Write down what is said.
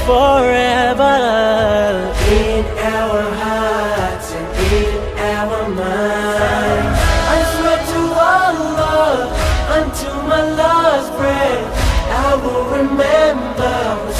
forever. In our hearts and in our minds, I swear to Allah, until my last breath, I will remember